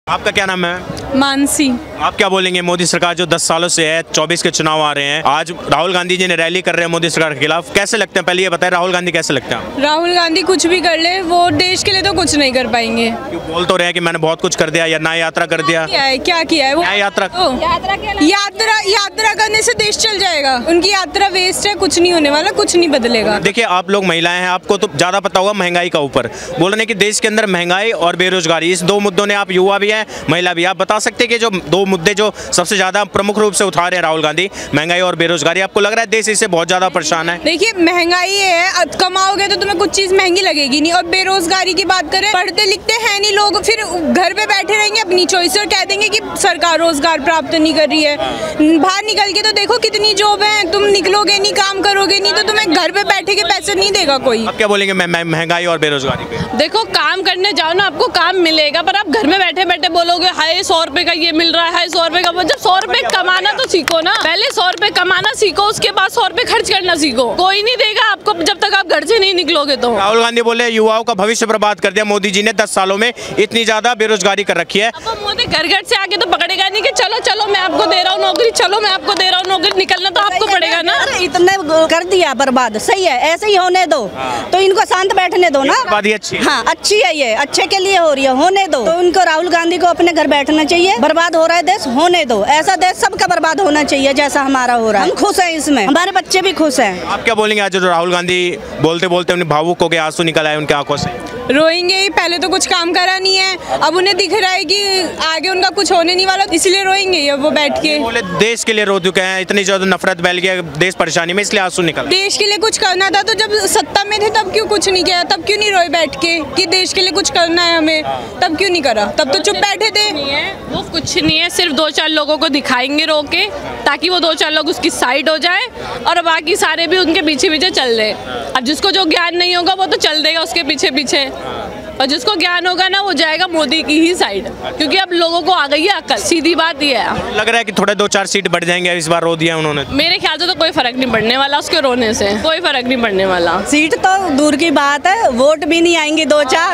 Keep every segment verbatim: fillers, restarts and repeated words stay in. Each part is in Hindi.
आपका क्या नाम है? मानसी। आप क्या बोलेंगे? मोदी सरकार जो दस सालों से है, चौबीस के चुनाव आ रहे हैं, आज राहुल गांधी जी ने रैली कर रहे हैं मोदी सरकार के खिलाफ, कैसे लगते हैं? पहले ये बताएं, राहुल गांधी कैसे लगते हैं? राहुल गांधी कुछ भी कर ले, वो देश के लिए तो कुछ नहीं कर पाएंगे। क्यों बोल तो रहे हैं कि मैंने बहुत कुछ कर दिया या नया यात्रा कर दिया? क्या है, क्या किया है वो? नया यात्रा यात्रा यात्रा यात्रा करने से देश चल जाएगा। उनकी यात्रा वेस्ट है, कुछ नहीं होने वाला, कुछ नहीं बदलेगा। देखिए, आप लोग महिलाएं हैं, आपको तो ज्यादा पता होगा महंगाई का ऊपर बोल रहे हैं कि देश के अंदर महंगाई और बेरोजगारी, इस दो मुद्दों ने, आप युवा भी हैं, महिला भी, आप बता सकते हैं कि जो दो मुद्दे जो सबसे ज्यादा प्रमुख रूप से उठा रहे हैं राहुल गांधी, महंगाई और बेरोजगारी, आपको लग रहा है देश इससे बहुत ज्यादा परेशान है? देखिए, महंगाई है, कमाओगे तो तुम्हें कुछ चीज महंगी लगेगी नहीं। और बेरोजगारी की बात करें, पढ़ते लिखते हैं नहीं लोग, फिर घर पे बैठे रहेंगे अपनी चॉइस और कह देंगे कि सरकार रोजगार प्राप्त नहीं कर रही है। बाहर निकल के तो देखो कितनी जॉब है, तुम निकलोगे नहीं, काम करोगे नहीं, तो तुम्हें घर पे बैठे के पैसे नहीं देगा कोई। आप क्या बोलेंगे महंगाई और बेरोजगारी पे? देखो, काम करने जाओ ना, आपको काम मिलेगा, पर आप घर में बैठे बैठे बोलोगे हाय सौ रुपए का ये मिल रहा है, हाय सौ रुपए का। जब सौ रुपए कमाना तो सीखो ना, पहले सौ रुपए कमाना सीखो, उसके बाद सौ रुपए खर्च करना सीखो। कोई नहीं देगा आपको जब तक आप घर से नहीं निकलोगे। तो राहुल गांधी बोले युवाओं का भविष्य बर्बाद कर दिया मोदी जी ने, दस सालों में इतनी ज्यादा बेरोजगारी कर रखी है। अब मोदी घर घर से आके तो पकड़ेगा नहीं कि चलो चलो मैं आपको दे रहा हूँ नौकरी, चलो मैं आपको दे रहा हूँ नौकरी, निकलना तो आपको पड़ेगा ना। इतने कर दिया बर्बाद, सही है, ऐसे ही होने दो। तो इनको शांत बैठने दो ना। बात ही अच्छी है। हाँ, अच्छी है, ये अच्छे के लिए हो रही है, होने दो। तो उनको, राहुल गांधी को अपने घर बैठना चाहिए। बर्बाद हो रहा है देश, होने दो। ऐसा देश सबका बर्बाद होना चाहिए जैसा हमारा हो रहा है। हम खुश हैं इसमें, हमारे बच्चे भी खुश हैं। आप क्या बोलेंगे? आज जो राहुल गांधी बोलते बोलते उन्हें भावुक हो गए, आंसू निकल आए उनके आंखों से। रोएंगे ही, पहले तो कुछ काम करा नहीं है, अब उन्हें दिख रहा है कि आगे उनका कुछ होने नहीं वाला, इसलिए रोएंगे ही अब वो बैठ के। बोले देश के लिए रो चुके हैं, इतनी ज्यादा नफरत फैल गया देश परेशानी में, इसलिए आंसू निकल। देश के लिए कुछ करना था तो जब सत्ता में थे तब क्यों कुछ नहीं किया? तब क्यों नहीं रोए बैठ के कि देश के लिए कुछ करना है हमें? तब क्यों नहीं करा? तब तो चुप बैठे थे। वो कुछ नहीं है, सिर्फ दो चार लोगों को दिखाएंगे रो के, ताकि वो दो चार लोग उसकी साइड हो जाए और बाकी सारे भी उनके पीछे पीछे चल रहे। अब जिसको जो ज्ञान नहीं होगा वो तो चल देगा उसके पीछे पीछे, और जिसको ज्ञान होगा ना वो जाएगा मोदी की ही साइड, क्योंकि अब लोगों को आ गई है अकल। सीधी बात ये है। लग रहा है कि थोड़े दो चार सीट बढ़ जाएंगे, इस बार रो दिया उन्होंने। मेरे ख्याल से तो कोई फर्क नहीं पड़ने वाला उसके रोने से, कोई फर्क नहीं पड़ने वाला। सीट तो दूर की बात है, वोट भी नहीं आएंगे दो चार।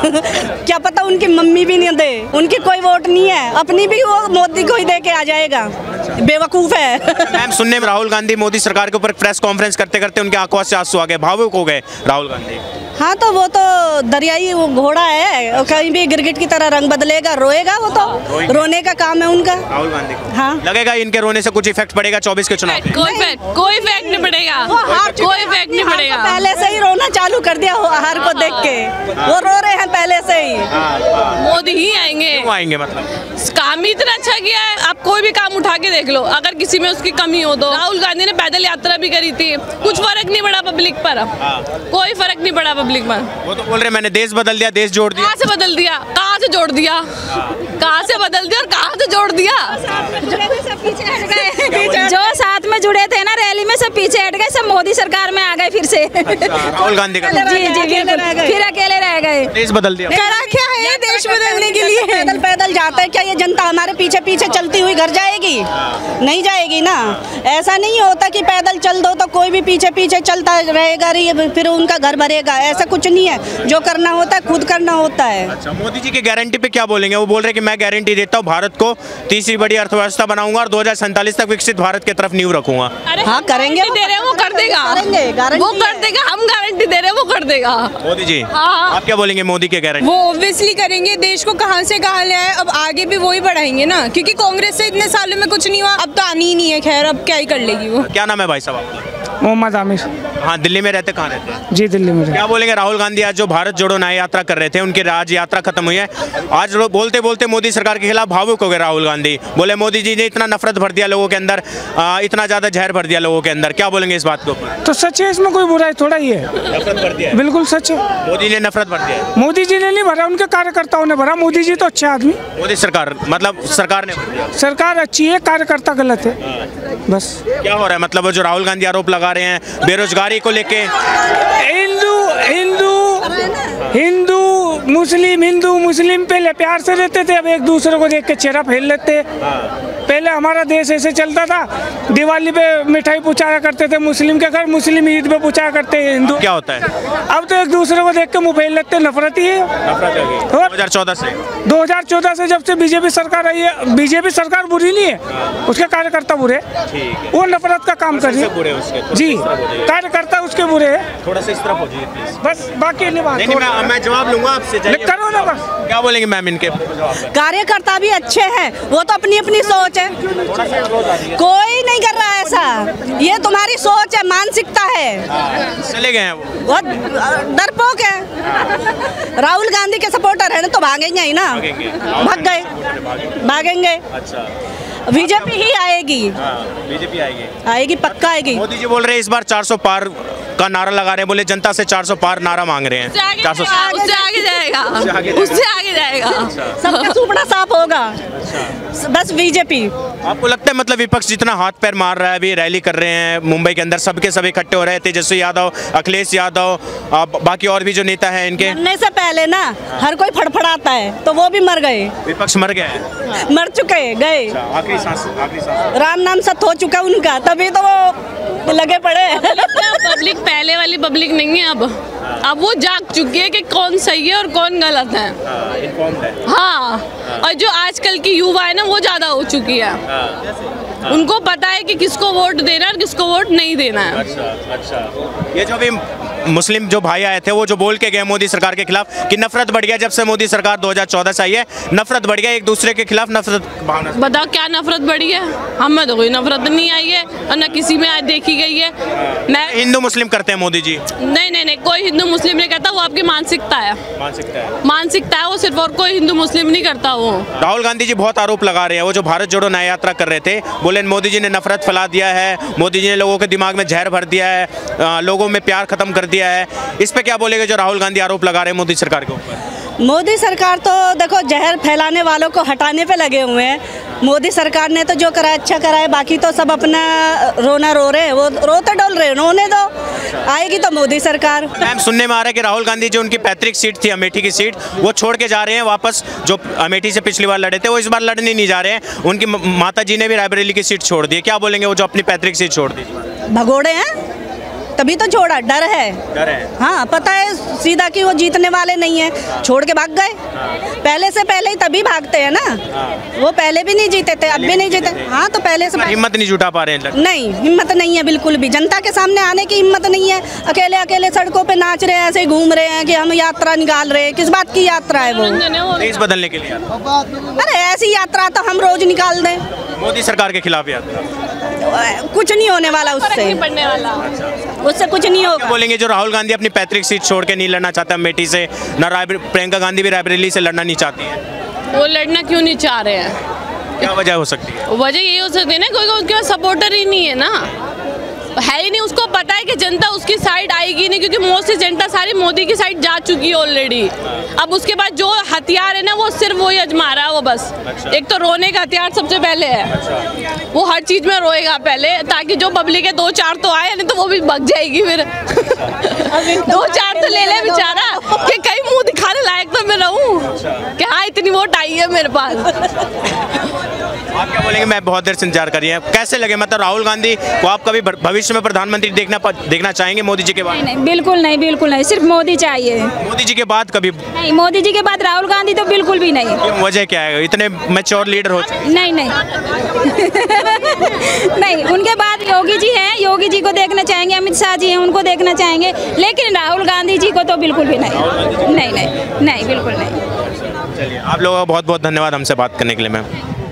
क्या पता उनकी मम्मी भी नहीं दे, उनकी कोई वोट नहीं है, अपनी भी वो मोदी को ही दे के आ जाएगा। बेवकूफ है। मैम, सुनने में राहुल गांधी मोदी सरकार के ऊपर प्रेस कॉन्फ्रेंस करते करते उनके आंखों से आंसू आ गए, भावुक हो गए राहुल गांधी। हाँ, तो वो तो दरियाई वो घोड़ा है, कहीं भी गिरगिट की तरह रंग बदलेगा, रोएगा वो तो, रोने का काम है उनका। राहुल गांधी को हाँ, लगेगा इनके रोने से कुछ इफेक्ट पड़ेगा चौबीस के चुनाव? कोई फैक्ट कोई फैक्ट नहीं पड़ेगा, कोई फैक्ट नहीं पड़ेगा। पहले से ही रोना चालू कर दिया हार को देख के, वो रो रहे हैं पहले से ही। मोदी ही आएंगे। क्यों आएंगे? मतलब काम ही इतना अच्छा किया है, आप कोई भी काम उठा के देख लो, अगर किसी में उसकी कमी हो तो। राहुल गांधी ने पैदल यात्रा भी करी थी, कुछ फर्क नहीं पड़ा पब्लिक पर, कोई फर्क नहीं पड़ा पब्लिक पर। वो तो बोल रहे मैंने देश बदल दिया, देश जोड़ दिया। कहाँ से बदल दिया, कहाँ से जोड़ दिया, कहाँ से बदल दिया और कहाँ से जोड़ दिया? जो साथ में जुड़े थे ना रैली में, सब पीछे हट गए, सब मोदी सरकार में आ गए फिर से। राहुल गांधी का जी जी बिल्कुल, फिर अकेले रह गए। देश बदल दिया। करा क्या है देश बदलने के लिए? पैदल पैदल जाते हैं, क्या ये जनता हमारे पीछे पीछे चलती हुई घर जाएगी? नहीं जाएगी ना। ऐसा नहीं होता कि पैदल चल दो तो कोई भी पीछे पीछे चलता रहेगा, फिर उनका घर भरेगा, ऐसा कुछ नहीं है। जो करना होता है खुद करना होता है। अच्छा, मोदी जी की गारंटी पे क्या बोलेंगे? वो बोल रहे हैं कि मैं गारंटी देता हूँ, भारत को तीसरी बड़ी अर्थव्यवस्था बनाऊंगा और दो हज़ार सैंतालीस तक विकसित भारत की तरफ नींव रखूंगा। हाँ, करेंगे, दे रहे हैं वो कर देगा, वो कर देगा, हम गारंटी दे रहे हैं वो कर देगा मोदी जी। हाँ। आप क्या बोलेंगे मोदी के गारंटी? वो ऑब्वियसली करेंगे, देश को कहाँ से कहाँ ले आए, अब आगे भी वही बढ़ाएंगे ना, क्योंकि कांग्रेस से इतने सालों में कुछ नहीं हुआ, अब तो आनी ही नहीं है। खैर, अब क्या ही कर लेगी वो। क्या नाम है भाई साहब आपका? मोहम्मद आमिर। हाँ, दिल्ली में रहते, कहाँ रहते हैं? जी, दिल्ली में। क्या बोलेंगे? राहुल गांधी आज जो भारत जोड़ो न्याय यात्रा कर रहे थे, उनकी आज यात्रा खत्म हुई है, आज लोग बोलते बोलते मोदी सरकार के खिलाफ भावुक हो गए राहुल गांधी। बोले मोदी जी ने इतना नफरत भर दिया लोगों के अंदर, आ, इतना ज्यादा जहर भर दिया लोगों के अंदर। क्या बोलेंगे इस बात के ऊपर? तो सच है, इसमें कोई बुराई थोड़ा ही है, नफरत भर दिया है। बिल्कुल सच है। मोदी ने नफरत भर दिया है। मोदी जी ने नहीं भरा, उनके कार्यकर्ताओं ने भरा। मोदी जी तो अच्छे आदमी, मोदी सरकार मतलब सरकार ने भर दिया। सरकार अच्छी है, कार्यकर्ता गलत है, बस। क्या हो रहा है? मतलब वो जो राहुल गांधी आरोप लगा रहे हैं बेरोजगारी को लेके, हिंदू हिंदू हिंदू मुस्लिम हिंदू मुस्लिम पहले प्यार से रहते थे, अब एक दूसरे को देख के चेहरा फेल लेते। पहले हमारा देश ऐसे चलता था, दिवाली पे मिठाई पहुँचाया करते थे मुस्लिम के घर, मुस्लिम ईद पे पहुँचाया करते हैं हिंदू। क्या होता है? अब तो एक दूसरे को देख के मुँह फेर लेते, नफरत ही है। दो हज़ार चौदह से दो हज़ार चौदह से जब से बीजेपी सरकार आई है, बीजेपी सरकार बुरी नहीं है, उसके कार्यकर्ता बुरे, वो नफरत का काम कर रही है जी, कार्यकर्ता उसके बुरे है। थोड़ा सा इस तरफ हो जाइए प्लीज। बस बाकी नहीं बात। नहीं, नहीं, मैं, मैं जवाब लूंगा आपसे, करो ना बस। क्या बोलेंगे मैम इनके? कार्यकर्ता भी अच्छे हैं, वो तो अपनी अपनी सोच है, कोई नहीं कर रहा है ऐसा, ये तुम्हारी सोच है, मानसिकता है। चले गए हैं वो, बहुत डरपोक है। राहुल गांधी के सपोर्टर है ना, तो भागेंगे ही ना, भाग गए, भागेंगे। अच्छा, बीजेपी ही आएगी, बीजेपी आएगी, आएगी पक्का आएगी। मोदी जी बोल रहे हैं इस बार चार सौ पार का नारा लगा रहे हैं, बोले जनता से चार सौ पार नारा मांग रहे हैं। चार सौ उससे आगे जाएगा, उससे आगे जाएगा, सबका सुपड़ा साफ होगा, बस बीजेपी। आपको लगता है मतलब विपक्ष जितना हाथ पैर मार रहा है, अभी रैली कर रहे हैं मुंबई के अंदर, सबके सब इकट्ठे हो रहे हैं, तेजस्वी यादव, अखिलेश यादव, बाकी और भी जो नेता हैं इनके, मरने से पहले ना हर कोई फड़फड़ाता है, तो वो भी मर गए, विपक्ष मर गया है, मर चुके गए, आखिरी सांस, आखिरी सांस, राम नाम सत हो चुका उनका, तभी तो वो लगे पड़े। पब्लिक पहले वाली पब्लिक नहीं है अब, अब वो जाग चुकी है कि कौन सही है और कौन गलत है। हाँ, और जो आजकल की युवा है ना, वो ज्यादा हो चुकी है, उनको पता है कि किसको वोट देना है और किसको वोट नहीं देना है। अच्छा, अच्छा। ये जो भी मुस्लिम जो भाई आए थे, वो जो बोल के गए मोदी सरकार के खिलाफ कि नफरत बढ़ गया जब से मोदी सरकार दो हज़ार चौदह से आई है, नफरत बढ़ गया एक दूसरे के खिलाफ, नफरत भावना। बताओ क्या नफरत बढ़ी है? हमें तो कोई नफरत नहीं आई है और न किसी में आज देखी गई है। मैं हिंदू मुस्लिम करते हैं मोदी जी? नहीं नहीं नहीं, कोई हिंदू मुस्लिम नहीं करता, वो आपकी मानसिकता है, मानसिकता है, मानसिकता है वो सिर्फ, और कोई हिंदू मुस्लिम नहीं करता वो। राहुल गांधी जी बहुत आरोप लगा रहे हैं, वो जो भारत जोड़ो न्याय यात्रा कर रहे थे, बोले मोदी जी ने नफरत फैला दिया है, मोदी जी ने लोगों के दिमाग में जहर भर दिया है, आ, लोगों में प्यार खत्म कर दिया है। इस पे क्या बोलेगा जो राहुल गांधी आरोप लगा रहे हैं मोदी सरकार के ऊपर? मोदी सरकार तो देखो जहर फैलाने वालों को हटाने पे लगे हुए हैं। मोदी सरकार ने तो जो करा अच्छा करा है, बाकी तो सब अपना रोना रो रहे हैं, वो रोते डोल रहे हैं, रोने दो, आएगी तो मोदी सरकार। मैम सुनने में आ रहा है कि राहुल गांधी जो उनकी पैतृक सीट थी अमेठी की सीट, वो छोड़ के जा रहे हैं वापस, जो अमेठी से पिछली बार लड़े थे वो इस बार लड़ने नहीं जा रहे हैं, उनकी माता जी ने भी रायबरेली की सीट छोड़ दी है। क्या बोलेंगे वो जो अपनी पैतृक सीट छोड़ दी? भगोड़े हैं तभी तो छोड़ा, डर है, डर है, हाँ पता है सीधा कि वो जीतने वाले नहीं है, छोड़ के भाग गए। पहले से पहले ही तभी भागते हैं ना, वो पहले भी नहीं जीते थे, अब भी नहीं जीते। हाँ तो पहले से हिम्मत नहीं जुटा पा रहे हैं? नहीं, हिम्मत नहीं है बिल्कुल भी, जनता के सामने आने की हिम्मत नहीं है। अकेले अकेले सड़कों पे नाच रहे हैं, ऐसे घूम रहे हैं कि हम यात्रा निकाल रहे हैं। किस बात की यात्रा है वो? देश बदलने के लिए। अरे ऐसी यात्रा तो हम रोज निकाल दें, मोदी सरकार के खिलाफ यात्रा, कुछ नहीं होने वाला उससे, पड़ने वाला उससे कुछ नहीं होगा। बोलेंगे जो राहुल गांधी अपनी पैतृक सीट छोड़ के नहीं लड़ना चाहते अमेठी से, ना प्रियंका गांधी भी रायबरेली से लड़ना नहीं चाहती है, वो लड़ना क्यों नहीं चाह रहे हैं? क्या वजह हो सकती है? वजह ये हो सकती है ना, कोई उनके पास सपोर्टर ही नहीं है ना, है ही नहीं, उसको पता है कि जनता उसकी साइड आएगी नहीं, क्योंकि मोस्टली जनता सारी मोदी की साइड जा चुकी है ऑलरेडी। अब उसके बाद जो हथियार है ना, वो सिर्फ वही आजमा रहा है वो बस। अच्छा। एक तो रोने का हथियार सबसे पहले है। अच्छा। वो हर चीज में रोएगा पहले, ताकि जो पब्लिक है दो चार तो आए, नहीं तो वो भी भग जाएगी फिर। दो चार तो ले ले बेचारा, कि कहीं मुंह दिखाने लायक तो मैं रहूं। अच्छा। कि हाँ इतनी वोट आई है मेरे पास। आप क्या बोलेंगे? मैं बहुत देर से इंतजार कर रही है, कैसे लगे? मतलब राहुल गांधी को आप कभी भविष्य में प्रधानमंत्री देखना देखना चाहेंगे मोदी जी के बाद? नहीं, नहीं बिल्कुल नहीं, बिल्कुल नहीं, सिर्फ मोदी चाहिए। मोदी जी के बाद कभी नहीं? मोदी जी के बाद राहुल गांधी तो बिल्कुल भी नहीं। क्यों, वजह क्या है? इतने मैच्योर लीडर हो चुके? नहीं नहीं नहीं, उनके बाद योगी जी हैं, योगी जी को देखना चाहेंगे, अमित शाह जी हैं, उनको देखना चाहेंगे, लेकिन राहुल गांधी जी को तो बिल्कुल भी नहीं, नहीं नहीं नहीं, बिल्कुल नहीं। चलिए, आप लोगों का बहुत बहुत धन्यवाद हमसे बात करने के लिए मैम।